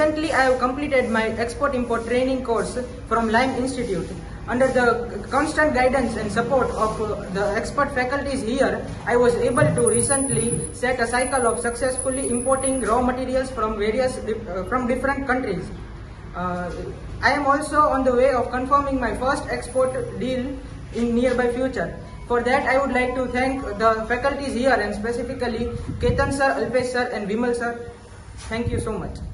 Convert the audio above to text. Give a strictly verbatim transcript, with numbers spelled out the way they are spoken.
recently I have completed my export-import training course from Lime Institute. Under the constant guidance and support of uh, the expert faculties here, I was able to recently set a cycle of successfully importing raw materials from various uh, from different countries. Uh, I am also on the way of confirming my first export deal in nearby future. For that, I would like to thank the faculties here and specifically Ketan sir, Alpesh sir and Vimal sir. Thank you so much.